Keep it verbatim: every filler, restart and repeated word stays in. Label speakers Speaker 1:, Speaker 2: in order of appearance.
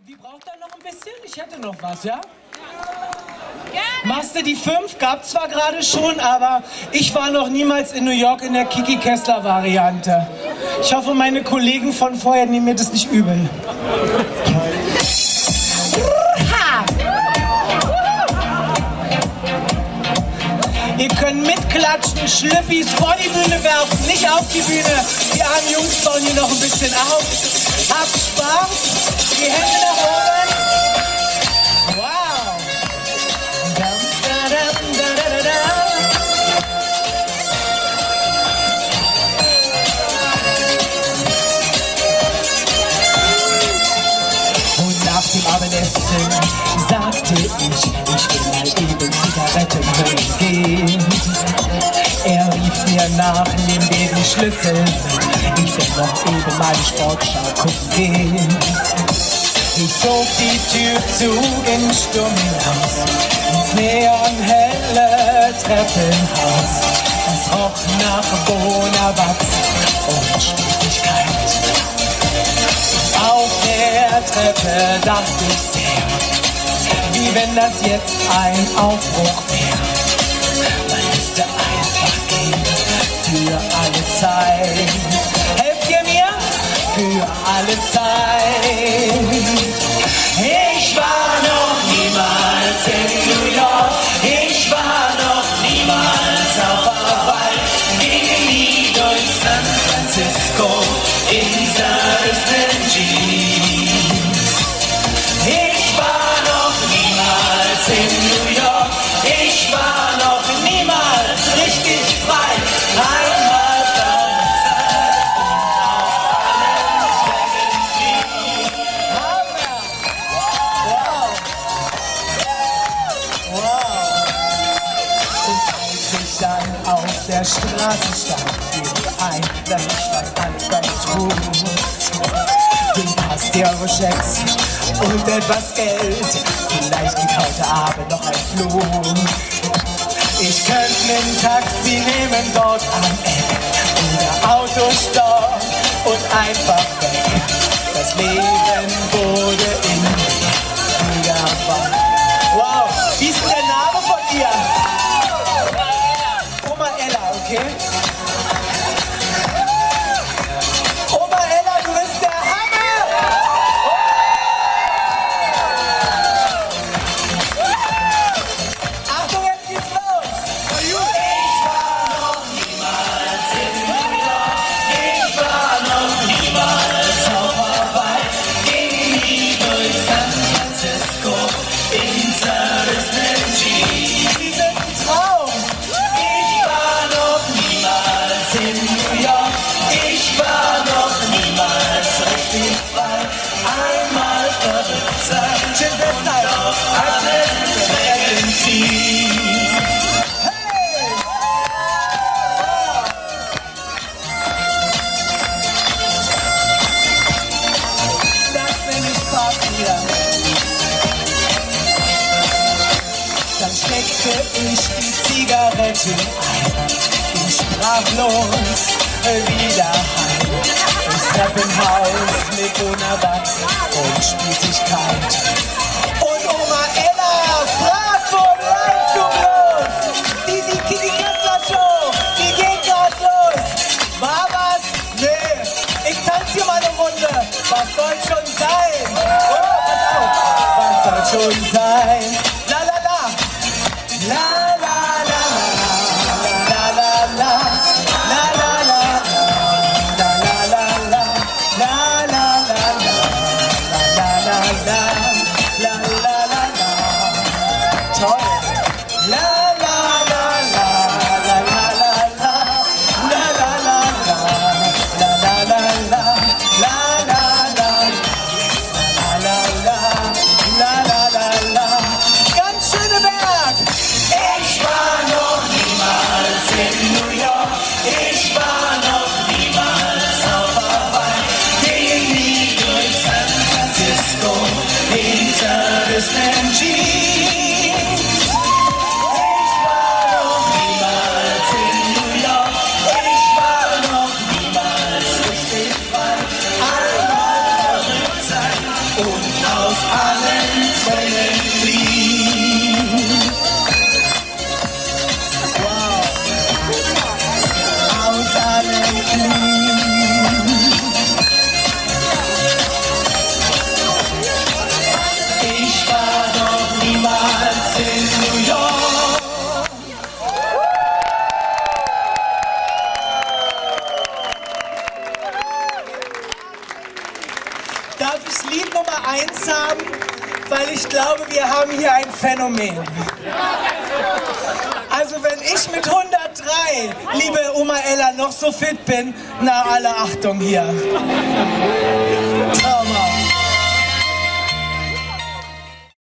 Speaker 1: Die braucht dann noch ein bisschen? Ich hätte noch was, ja? Machst du die fünf? Gab zwar gerade schon, aber ich war noch niemals in New York in der Kiki Cessler Variante. Ich hoffe, meine Kollegen von vorher nehmen mir das nicht übel. Ihr könnt mitklatschen, Schlüppis vor die Bühne werfen, nicht auf die Bühne. Die armen Jungs bauen hier noch ein bisschen auf. Habt Spaß, die Hände nach oben. Wow. Und nach dem Abendessen sagte ich, ich will mal eben Zigaretten holen gehen. Er rief mir nach, nimm dir die Schlüssel, ich will noch eben mal die Sportschau gucken gehen. Ich zog die Tür zu in stummen Haus, ins neonhelle Treppenhaus. Es roch nach Bonawachs und Spießigkeit. Auf der Treppe dachte ich sehr, wie wenn das jetzt ein Aufbruch wäre. Man müsste einfach gehen, für alle Zeit. Helft ihr mir? Für alle Zeit. Ich war noch niemals in New York, ich war noch niemals auf Hawaii, ging nie durch San Francisco in zerrissenen Jeans. Ich war noch niemals in New York, ich war noch niemals richtig frei. Einmal verzeiht und auf alles weggeblieben. Wow. Wow. Und als ich dann auf der Straße stand, fiel mir ein, dass ich fast alles damit trug. Den Pass, die Euro-Schecks und etwas Geld. Vielleicht geht heute Abend noch ein Flug. Ich könnte ein Taxi nehmen dort am Eck oder Autostopp und einfach weg. Das Leben wurde in mir gefahren. Wow, wie ist denn der Name von ihr? Oma Ella, okay? Oma Ella, du bist der Hammer! Achtung, jetzt geht's los! Ich war noch niemals in New York, ich war noch niemals auf Hawaii, ging nie durch San Francisco in zerrissenen Jeans. Die sind ein Traum! Ich war noch niemals in New York, ich war noch niemals richtig frei. Einmal verrückt sein und auf alles wegziehen. Hey! Wow! Das bin ich Spaß hier. Dann steckte ich die Zigarette ein, ging sprachlos wieder heim. Ins Treppenhaus mit Bonawachs und Spießigkeit. Und Oma Ella fragt, wo bleibst du bloß? Die, die Kiki Cessler Show, die geht grad los. War was? Nee, ich tanz hier mal eine Runde. Was soll schon sein? Oh, pass auf. Was soll schon sein? La la la. La la la. La la la. La la la. La la la la. La la la la. La la la. La la la la. Toll. La la la la. La la la la. La la la la. La la la la. La la la. La la la. La la la la. weil ich glaube, wir haben hier ein Phänomen. Also wenn ich mit hundertdrei, liebe Oma Ella, noch so fit bin, na alle Achtung hier. Traum.